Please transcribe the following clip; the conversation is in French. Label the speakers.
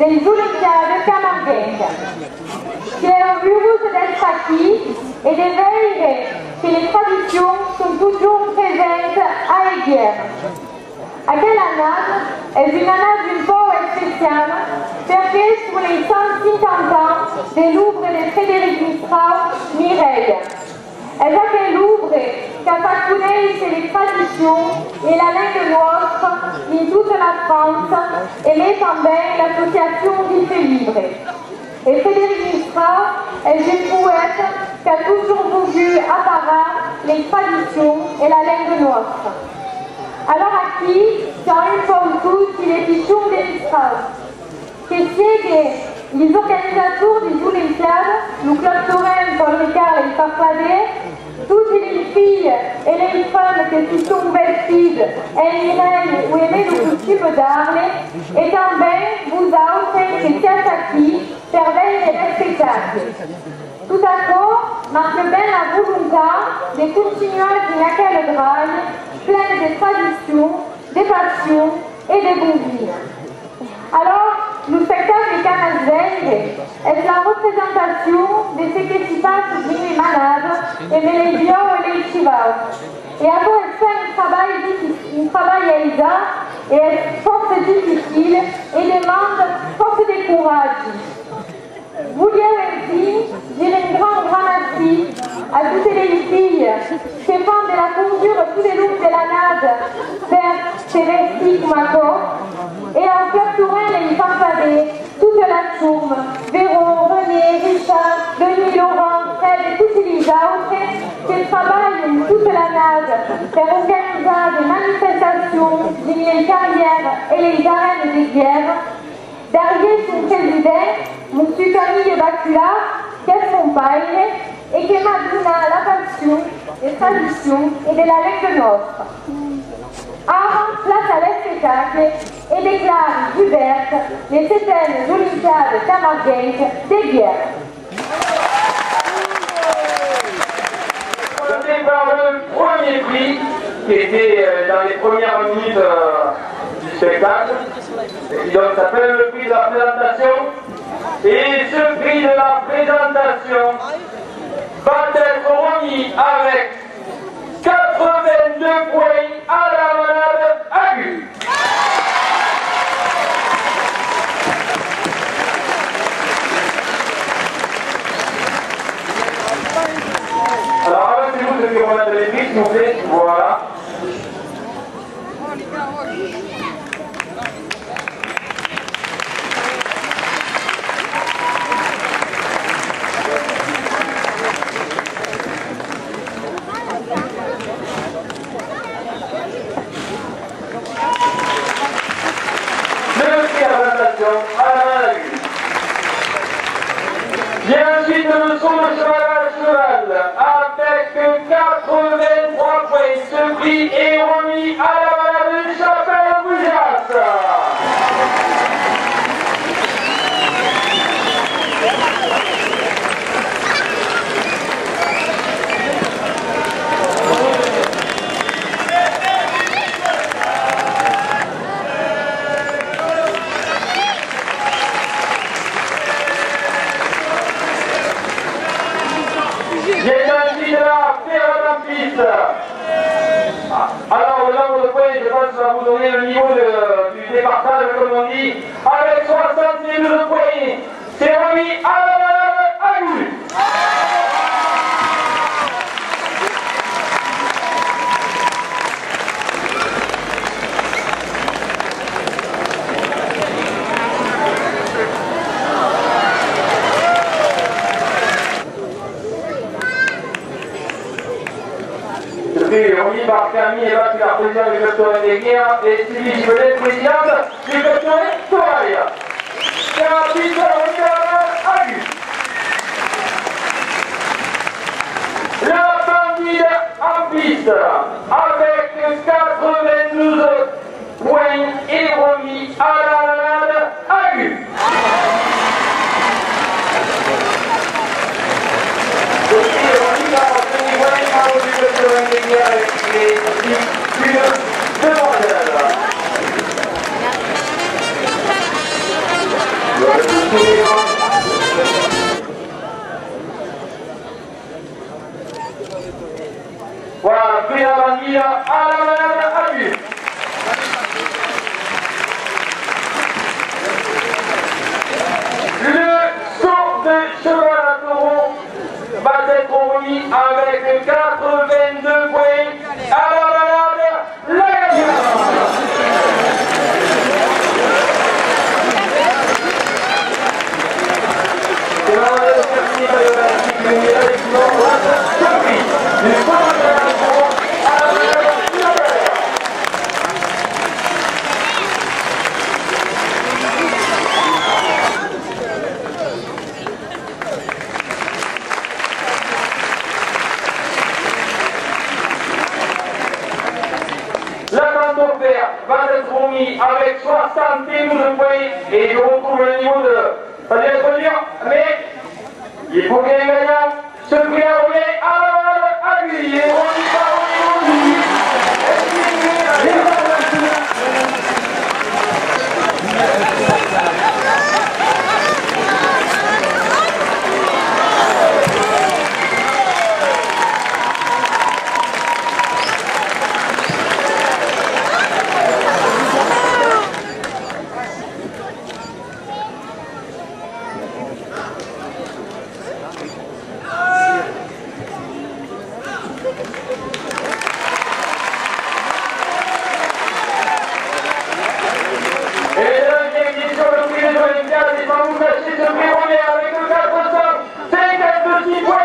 Speaker 1: degli Olimpiadi Camarguense. Siamo heureux d'être acquis et de veiller que les traditions sont toujours présentes à Eguerre. Aquella annata è un'annata un po' speciale perché sono i 150 ans dell'œuvre de Frédéric Mistral, Mireille. È aquel œuvre che fa conoscere le tradizioni e la langue nostra in tutta la France et met també l'association du fait libre. Et Frédéric Mistral est un poète qui a toujours voulu apparaître les traditions et la langue nostra. Alors aquí c'è un po' tutti le piccole di Mistral, che siede les organisateurs des Olympiades, le club Touraine, Paul Ricard et Paul Fadet, toutes les filles et les femmes qui se sont vêtues en Mireille ou aimées le costume d'Arles, et també vous autres qui siete qui per vedere le spectacles. Tout d'accord marque bien la volonté de continuer dans aquelle drague pleine de traditions, de passions et de bon vivre. Alors, le spectacle de Canasveglie est la représentation de ce qui se passe dans les malades et les vieux et les chivaux. Et après, elle fait un travail aidant et force difficile et demande force de courage. Voulons ainsi dire un grand merci à toutes les filles qui font de la conjure tous les loups de la nade vers ces récits comme et à Club Touraine et Farfadet, toute la tourme, Véron, René, Richard, Denis, Laurent, Fred et toutes les autres qui travaillent toute la nade pour organiser des manifestations, des carrières et les arènes des guerres. Derrière son président, M. Camille Bacula, qui est son père et qui m'a donné la passion, les traditions et de la langue nostra. Art, place à l'espectacle et déclare Hubert les 7e Olympiades Camarguenses d'Eguerre.
Speaker 2: Commencer par le premier prix qui était dans les premières minutes du spectacle, qui donc s'appelle le prix de la présentation. Et ce prix de la présentation va être remis avec 82 points à la malade aiguë. Alors avancez-vous ceux qui remettent les prix, s'il vous plaît. Voilà. Bien ensuite le son de cheval à cheval avec 83 points. Ce prix est remis à la malade de Chapelle-Bougeasse. Alors le nombre de points, je pense que ça va vous donner le niveau du départage, comme on dit, avec 72 points. C'est remis à la malade aiguë. Remis par Camille et Bacula, président du club Touraine des guerres, et Sylvie Gibelet, présidente du club Touraine Touraille. C'est un prix de la aiguë. La bandide en piste, avec 92 points, est remis à la malade aiguë. Voilà, prix la vanille à la malade à vue. Le saut de cheval à taureau va être remis avec 82 points à la malade, la gagnante. C'est la malade de Fernie qui est avec nous. Surprise du saut de cheval à taureau à la malade, la gagnante. La canton vert va être remis avec 71 points et je retrouve le niveau de... Ça doit être dur, mais il faut qu'il y ait un gagnant. Ce prix à remet à la balle à lui. Il est remis par au niveau du... Avec le 456 points.